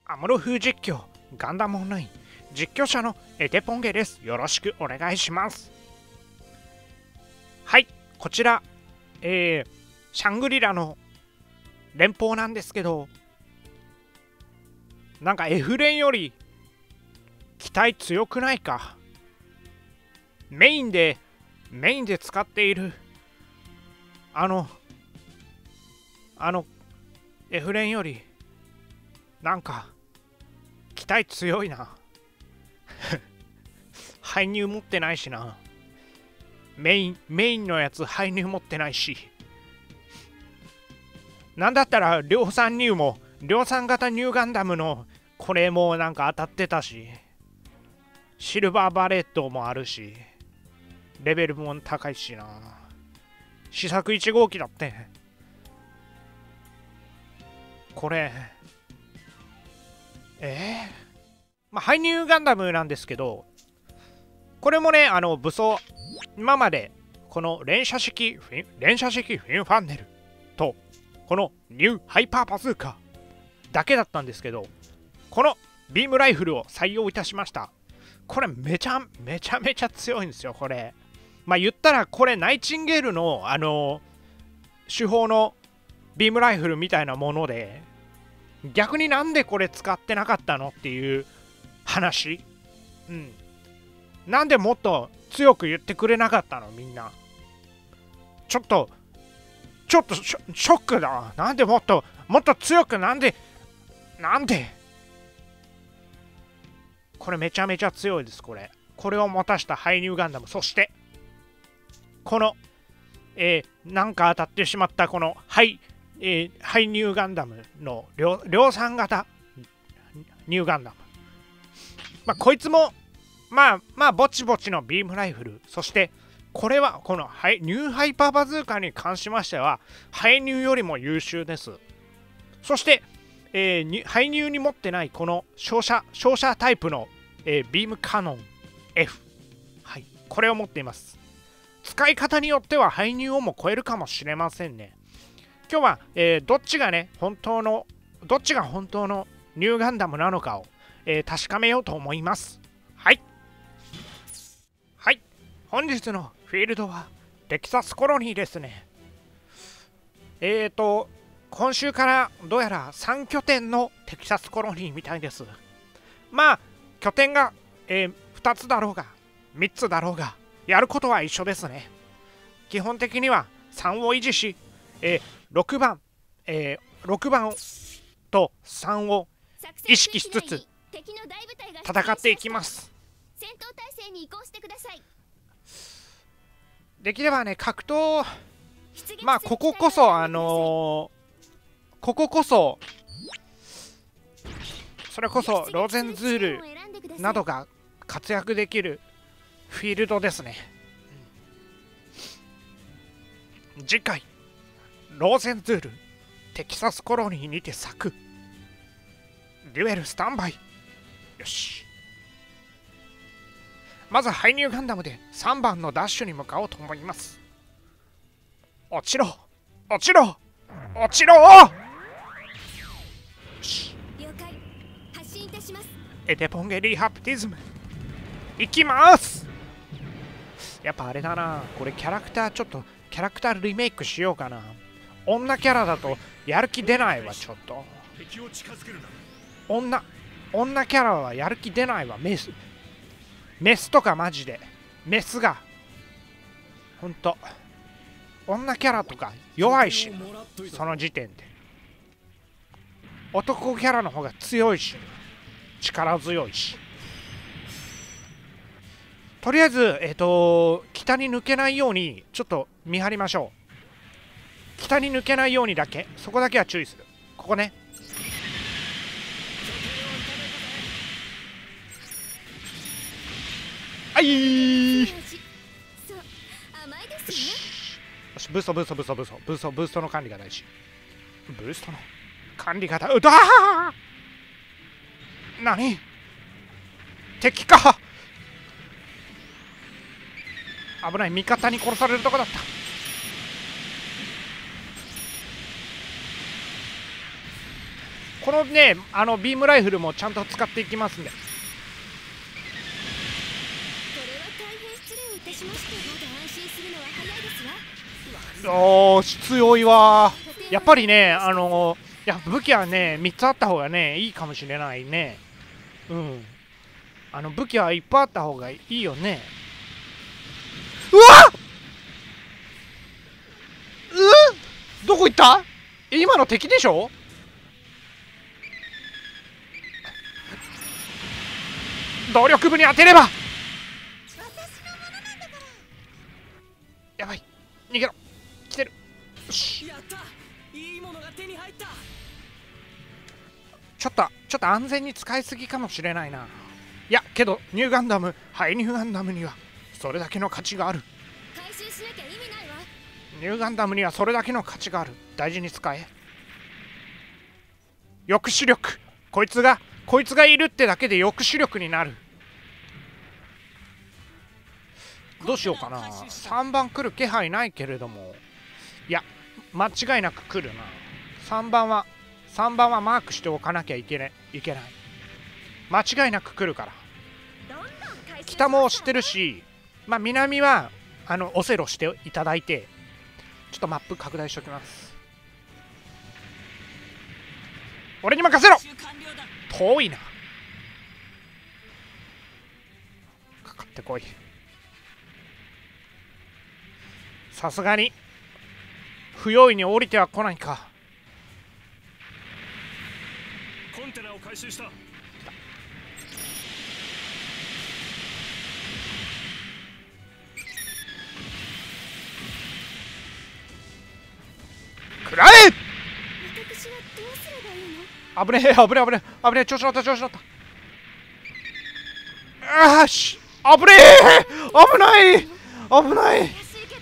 アムロ風実況ガンダムオンライン実況者のエテポンゲです。よろしくお願いします。はい、こちら、シャングリラの連邦なんですけど、なんかエフレンより機体強くないか。メインで使っているエフレンよりなんか機体強いな。排入持ってないしな。メインのやつ排入持ってないし、なんだったら量産型ニューガンダムのこれもなんか当たってたし、シルバーバレットもあるし、レベルも高いしな。試作1号機だって。これまあ、ハイニューガンダムなんですけど、これもね、武装、今までこの連射式フィンファンネルとこのニューハイパーバズーカだけだったんですけど、このビームライフルを採用いたしました。これめちゃめちゃ強いんですよ。これまあ言ったらこれナイチンゲールの手法のビームライフルみたいなもので、逆になんでこれ使ってなかったのっていう話。なんでもっと強く言ってくれなかったのみんな。ちょっとショックだわ。なんでもっと強くなんでこれめちゃめちゃ強いです。これを持たしたハイニューガンダム。そしてこのなんか当たってしまったこのハイニューガンダムの量産型ニューガンダム。まあこいつもまあぼちぼちのビームライフル。そしてこれはこのニューハイパーバズーカに関しましてはハイニューよりも優秀です。そして、ハイニューに持ってないこの照射タイプの、ビームカノン F、はい、これを持っています。使い方によってはハイニューをも超えるかもしれませんね。今日は、どっちが本当のニューガンダムなのかを、確かめようと思います。はい本日のフィールドはテキサスコロニーですね。今週からどうやら3拠点のテキサスコロニーみたいです。まあ拠点が、2つだろうが3つだろうがやることは一緒ですね。基本的には3を維持し、6番と3を意識しつつ戦っていきます。 戦闘態勢に移行してください。 できればね、格闘、まあこここそそれこそローゼンズールなどが活躍できるフィールドですね。次回ローゼンズールテキサスコロニーにて咲く。デュエルスタンバイ。よし、まずハイニューガンダムで3番のダッシュに向かおうと思います。落ちろよし、 了解。発進いたします。 エテポンゲリーハプティズムいきます。やっぱあれだな、これキャラクターリメイクしようかな。女キャラだとやる気出ないわ。ちょっと女キャラはやる気出ないわ。メスとかマジでメスがほんと女キャラとか弱いし、その時点で男キャラの方が強いし力強いし。とりあえず北に抜けないようにちょっと見張りましょう。北に抜けないようにだけ、そこだけは注意する。ここね。よし、ブーストの管理が大事。ブーストの管理が大事。何敵か。危ない、味方に殺されるとこだった。 このねビームライフルもちゃんと使っていきますんで。 これは大変失礼をいたしました。まだ安心するのは早いですわ。 おー強いわー。やっぱりねいや武器はね3つあった方がねいいかもしれないね。うん、武器はいっぱいあった方がいいよね。うわっ、どこ行った？今の敵でしょ？動力部に当てれば。やばい、逃げろ。来てる。よし、 やった。いいものが手に入った。 ちょっと安全に使いすぎかもしれないな。いやけどニューガンダム、ハイニューガンダムにはそれだけの価値がある。 回収しなきゃ意味ないわ。 ニューガンダムにはそれだけの価値がある。大事に使え。抑止力、こいつがいるってだけで抑止力になる。どうしようかな。3番来る気配ないけれども、いや間違いなく来るな。3番はマークしておかなきゃいけない。間違いなく来るから。北も知ってるし、まあ南はオセロしていただいて、ちょっとマップ拡大しておきます。俺に任せろ。遠いな。かかってこい。さすがに不用意に降りては来ないか。 コンテナを回収した。 食らえ。 私はどうすればいいの？ 危ねえ、調子乗った。あーし、危ねえ、危ない。 怪しいけど引きます。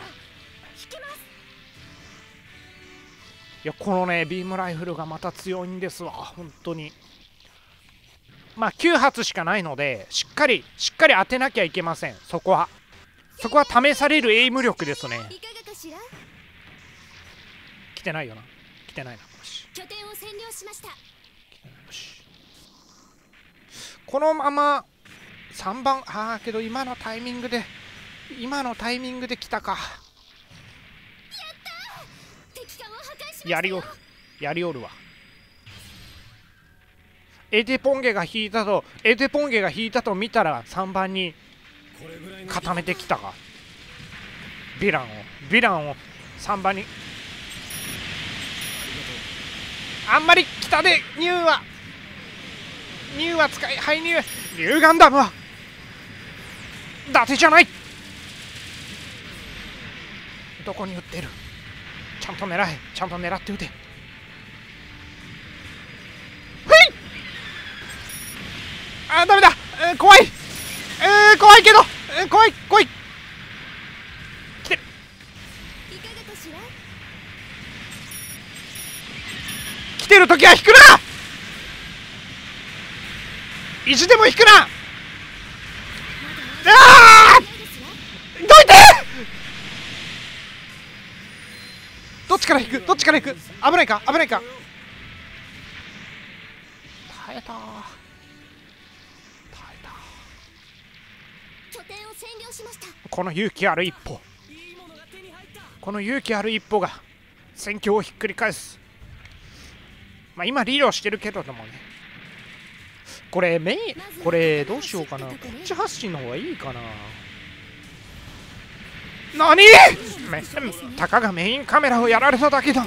いやこのねビームライフルがまた強いんですわ本当に。まあ9発しかないのでしっかり当てなきゃいけません。そこは試されるエイム力ですね。 いかがかしら？ 来てないよな。よし、 拠点を占領しました。 よし、このまま3番、けど今のタイミングで来たか。 敵艦を破壊しましたよ。 やりおるわ。エテポンゲが引いたと見たら3番に固めてきたか。ヴィランを3番に。あんまり北でニューは使い、ハイニューガンダムは伊達じゃない。どこに撃ってる？ちゃんと狙って撃て。ダメだ。怖いけど、怖い。来てる。 いかがかしら？ 来てる時は引くな。意地でも引くな。どいて。どっちから引く？危ないか。耐えた。 拠点を占領しました。 この勇気ある一歩が戦況をひっくり返す。まあ今リードしてるけれどもね。これどうしようかな。こっち発進の方がいいかな。何？たかがメインカメラをやられただけだ。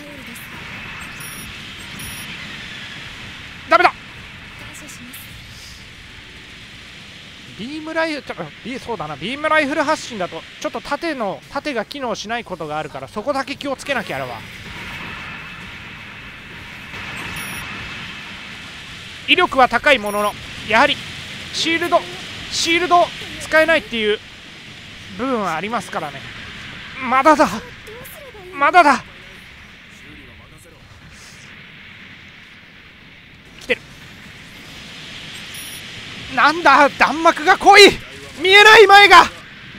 ダメだ。ビームライフル発進だとちょっと縦が機能しないことがあるから、そこだけ気をつけなきゃやるわ。威力は高いものの、やはりシールド使えないっていう部分はありますからね。まだだ。来てる。なんだ、弾幕が濃い。見えない前が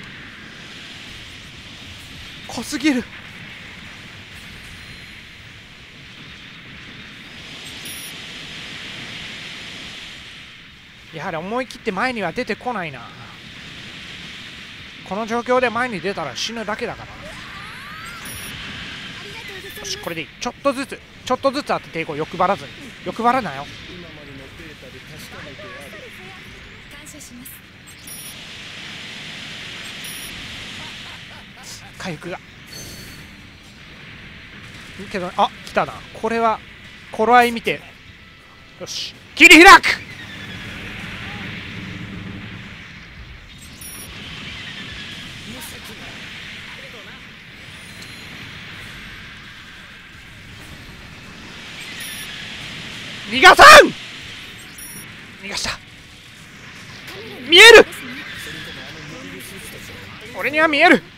濃すぎる。 やはり思い切って前には出てこないな。この状況で前に出たら死ぬだけだからな。よし、これでいい。ちょっとずつ当てていこう。欲張らずに。欲張らなよ。 今までのデータで確かめてある。 感謝します。 回復がいいけど、あ、来たな。これは頃合い見て、よし、切り開く。逃がさん。逃がした。見える。俺には見える。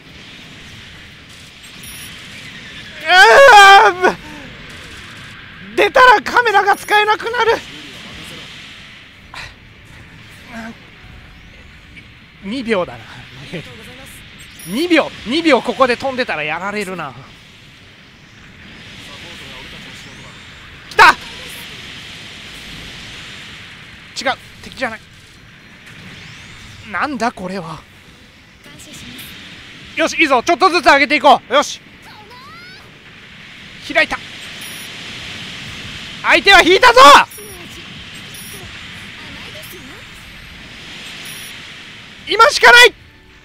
出たらカメラが使えなくなる。2秒だな。2秒ここで飛んでたらやられるな。来た。違う、敵じゃない。なんだこれは。よし、いいぞ。ちょっとずつ上げていこう。よし、開いた。相手は引いたぞ。今しかない。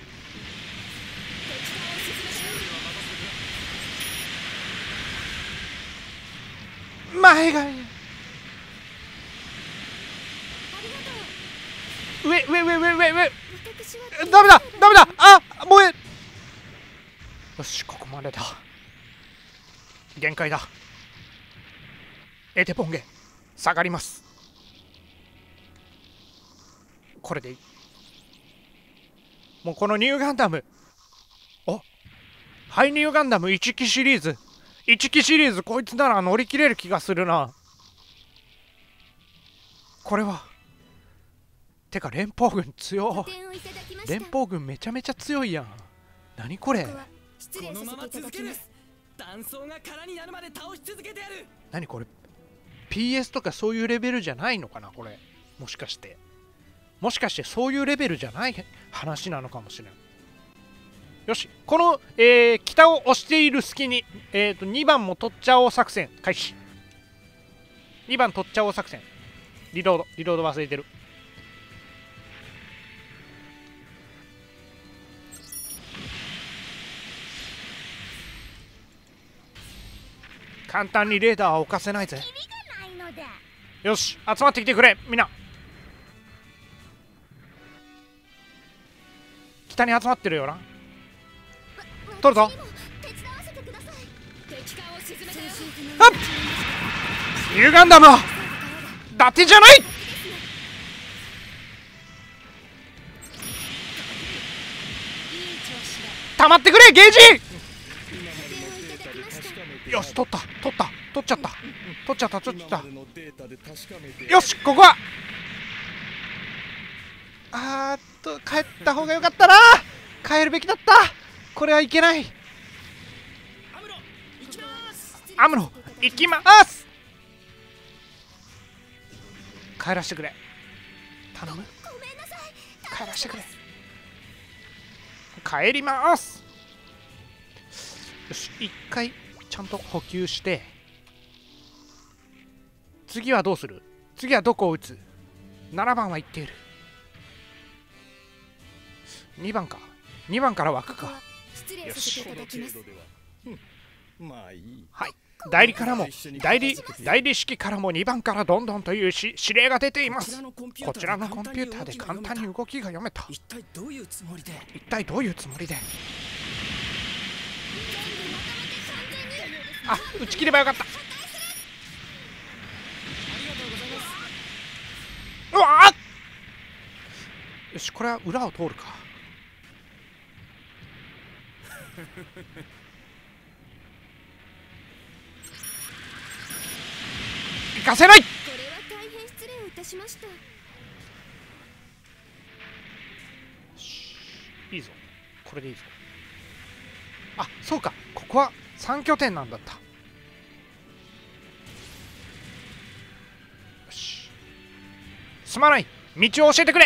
前が上ダメだ。あ、燃え。よし、ここまでだ。限界だ。エテポンゲ下がります。これでいい。もうこのニューガンダム、ハイニューガンダム1期シリーズこいつなら乗り切れる気がするな。これはてか連邦軍強い。連邦軍めちゃめちゃ強いやん。何これ。 このまま続ける。断層が空になるまで倒し続けてやる。 何これ、 PS とかそういうレベルじゃないのかな。これもしかしてそういうレベルじゃない話なのかもしれない。よし、この、北を押している隙に、2番も取っちゃおう作戦開始。2番取っちゃおう作戦。リロード忘れてる。簡単にレーダーは置かせないぜ。よし、集まってきてくれみんな。北に集まってるよな。取るぞ。ニューガンダムは伊達じゃない。溜まってくれゲージ。よし、取っちゃった。よし、ここは帰った方がよかったな。帰るべきだった。これはいけない。アムロ行きます。帰らせてくれ。頼む。帰らせてくれ。帰ります。よし、一回ちゃんと補給して、次はどうする。次はどこを打つ。7番は言っている。2番か。2番から枠か。よし。はい。代理式からも2番からどんどんという指令が出ています。こちらのコンピューターで簡単に動きが読めた。一体どういうつもりで。あ、打ち切ればよかった。うわあ。よし、これは裏を通るか。行かせない。 これは大変失礼をいたしました。 いいぞ、これでいいぞ。あ、そうか、ここは3拠点なんだった。よし、 すまない。道を教えてくれ。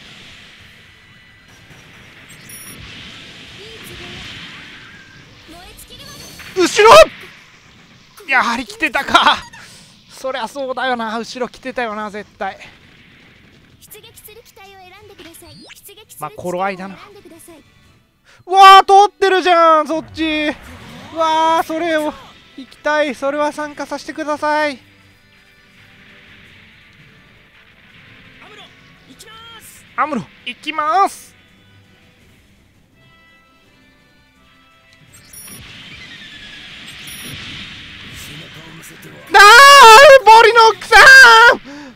後ろ、やはり来てたか。そりゃそうだよな、後ろ来てたよな絶対。まあ頃合いだな。うわー、通ってるじゃんそっち。うわー、それを行きたい。それは参加させてください。アムロ行きます。ボリノックさん、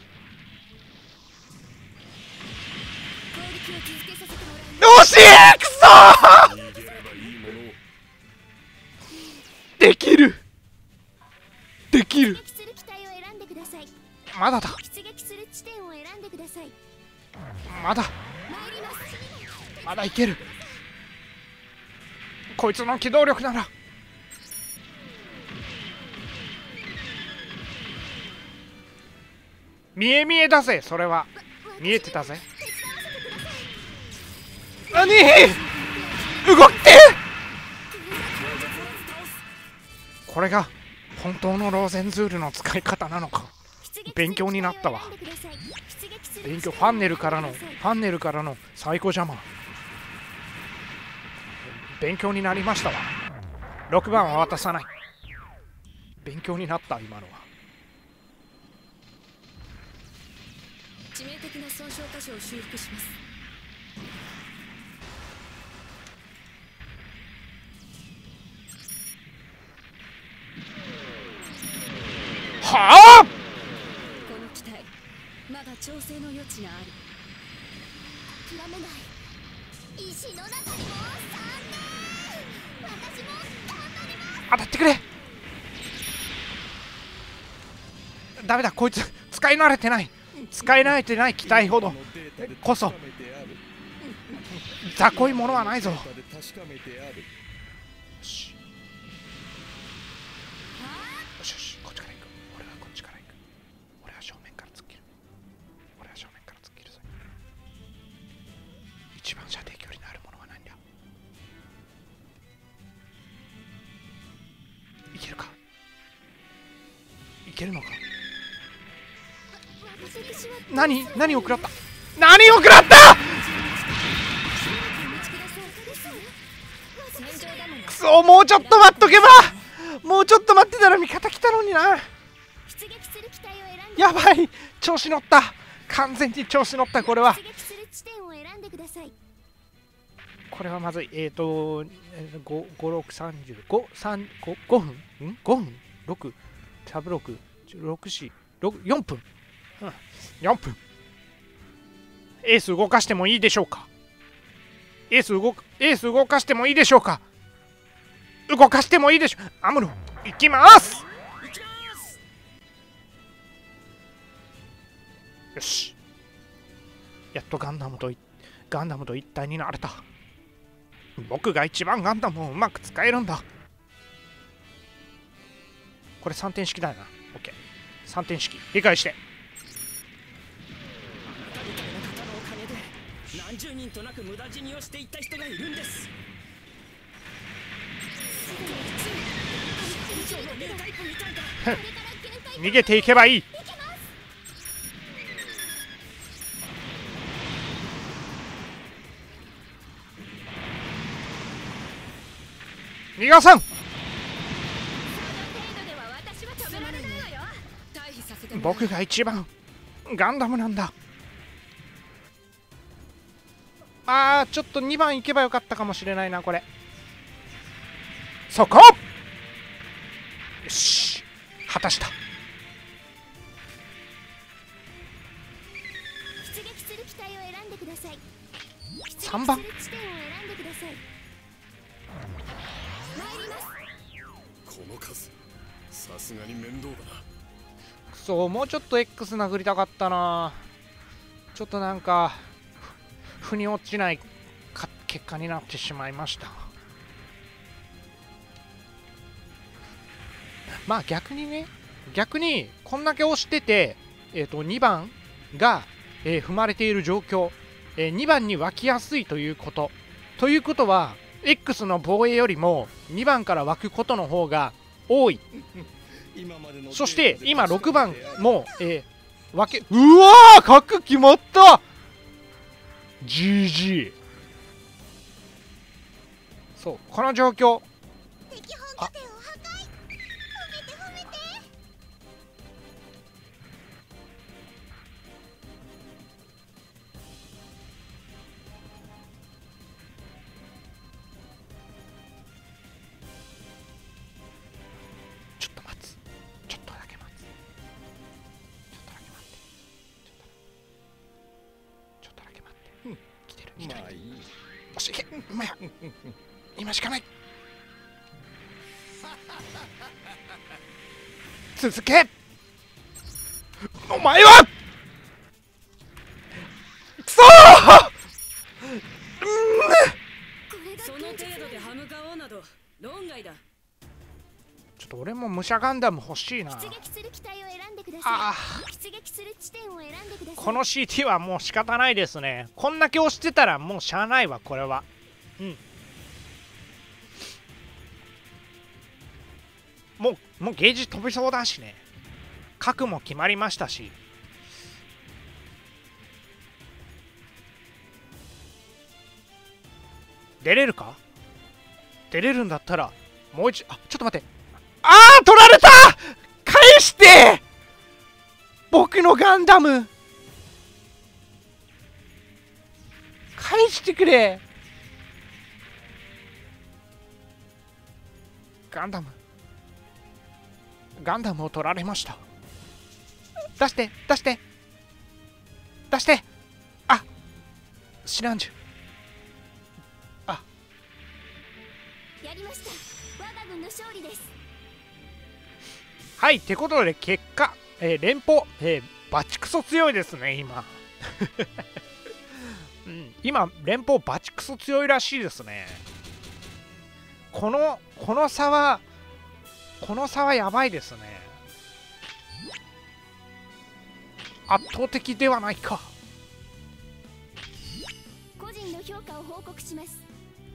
惜しい。くそー、できるできる。まだだ、まだいける。こいつの機動力なら。見え見えだぜ。それは見えてたぜ。何、動きて。これが本当のローゼンズールの使い方なのか。勉強になったわ。勉強。ファンネルからのサイコジャマー、勉強になりましたわ。6番は渡さない。勉強になった。今のは致命的な損傷箇所を修復します。 はあ、 この機体まだ調整の余地がある。諦めない。石の中にも3年。私も頑張ります。 当たってくれ。ダメだ、こいつ使い慣れてない機体ほどこそ雑魚いものはないぞ。よしよしよし、こっちから行く。俺はこっちから行く。俺は正面から突っ切る。ぞ。一番射程距離のあるものは何だ。いけるか。いけるのか。何を食らった。くそ、もうちょっと待っとけば。もうちょっと待ってたら味方来たのにな。やばい、調子乗った。完全に調子乗った。これはまずい。5、6、35、5分6、サブ6、6、4分。4分。エース動かしてもいいでしょうか。エース動かしてもいいでしょうか。アムロ行きます。よし、やっとガンダムと一体になれた。僕が一番ガンダムをうまく使えるんだ。これ3点式だよな。 OK、 3点式理解して。 何十人となく無駄死にをしていった人がいるんです。 逃げていけばいい。逃がさん。僕が一番ガンダムなんだ。ちょっと2番行けばよかったかもしれないな。これそこ。よし、果たした。3番。 この数、さすがに面倒だな。 くそ、もうちょっと X 殴りたかったな。ちょっとなんか腑に落ちない結果になってしまいました。まあ逆にこんだけ押してて、2番が踏まれている状況、2番に湧きやすいということ。ということは X の防衛よりも2番から湧くことの方が多い。そして今6番も、うわー角決まった GG。 そうこの状況、あちょっと待つ、ちょっとだけ待つ、ちょっとだけ待って、ちょっとだけ待って、来てる来てる、よし行け、今や今しかない、続け、お前はくそーその程度で歯向かおうなど論外だ。 ちょっと俺も武者ガンダム欲しいな。 出撃する機体を選んでくだあさい。出撃する地点を選んでください。 この CT はもう仕方ないですね。こんだけ押してたらもうしゃあないわこれは。もうゲージ飛びそうだしね。核も決まりましたし。出れるか？出れるんだったらもう一、あ、ちょっと待って、あー取られた、返して僕のガンダム返してくれ。ガンダムを取られました。出して出して出して、あ、知らんじゅ、あ、 やりました。我が軍の勝利です。 はい、ってことで結果、連邦、バチクソ強いですね今、今連邦バチクソ強いらしいですね。この差はやばいですね。圧倒的ではないか。 個人の評価を報告します。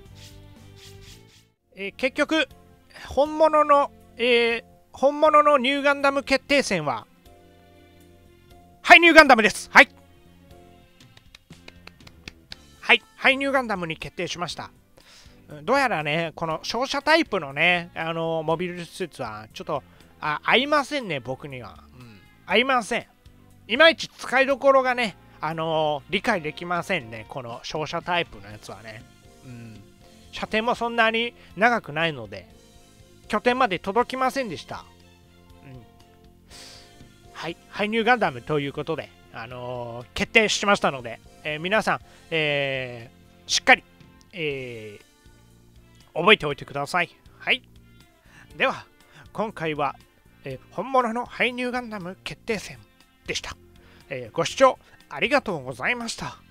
結局本物のニューガンダム決定戦はニューガンダムです。はい、ニューガンダムに決定しました。どうやらね、この照射タイプのね、モビルスーツはちょっと合いませんね、僕には。合いません。いまいち使いどころがね、理解できませんね、この照射タイプのやつはね。射程もそんなに長くないので、拠点まで届きませんでした。はい、ニューガンダムということで、決定しましたので、皆さん、しっかり、覚えておいてください。はい。では、今回は、本物のニューガンダム決定戦でした。ご視聴ありがとうございました。